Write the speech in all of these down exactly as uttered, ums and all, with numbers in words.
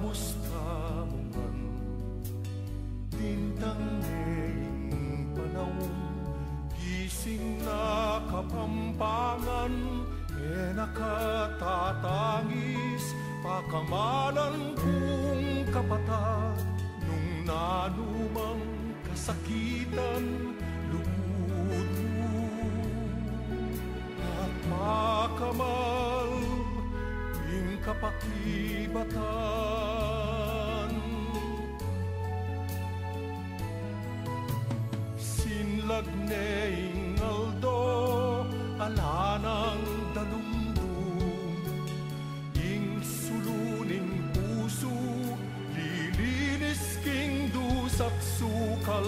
bustamongan tintang neing panahon gising na kapampangan e nakatatangis pakamanan kong kapata nung nanumang kasakitan lubud mo at makamal ing kapakibatan sinlag neing aldo alanang dalumdum ing suluning puso lilinis king dusak sukal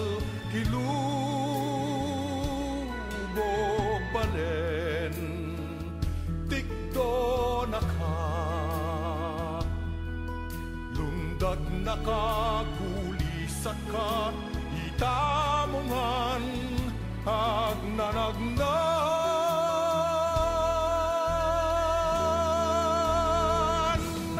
kilubog balen tikdo naka lundag nakakulisak ka itamongan agnanagnan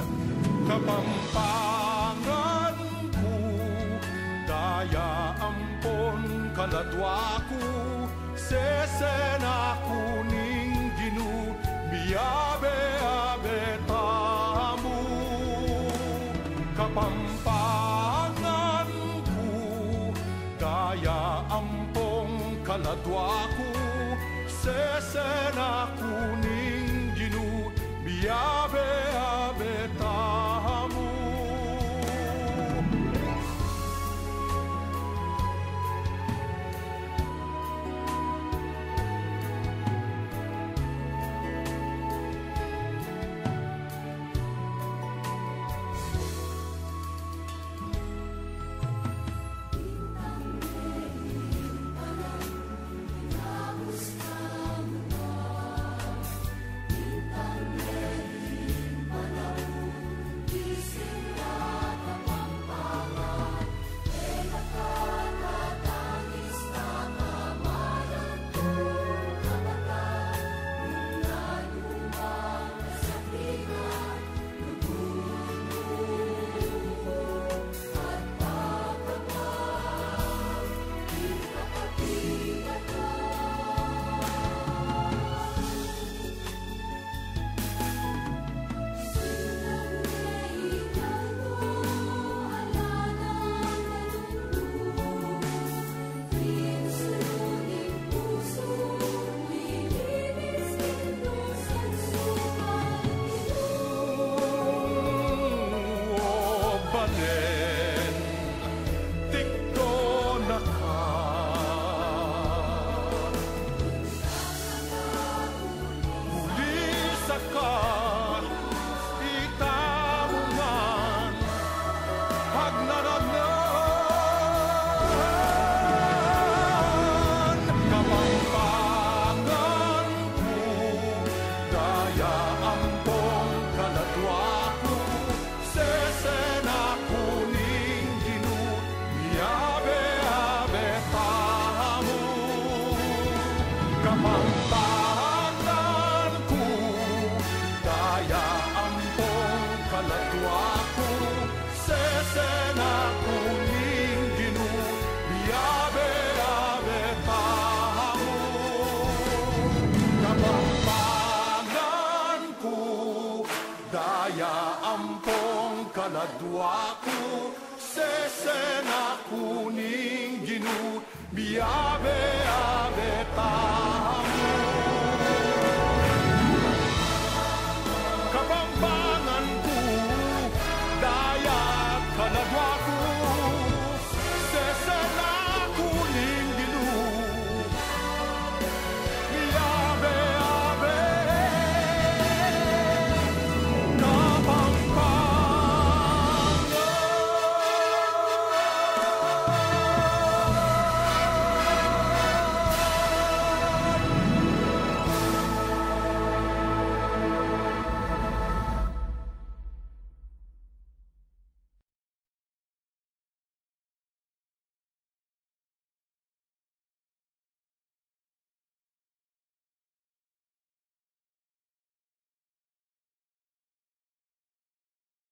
kapampangan ko daya ampon kaladwa ko sesena kuning ginu biabe-abe tamu kapampangan ko daya ampong kaladwa ko sesena kuning ginu biabe-abe tamu kapampangan ko daya ampong kaladwa ko sesena kuning ginu biabe-abe tamu kapampangan ko daya ampong kaladwa ko sesena kuning ginu biabe-abe tamu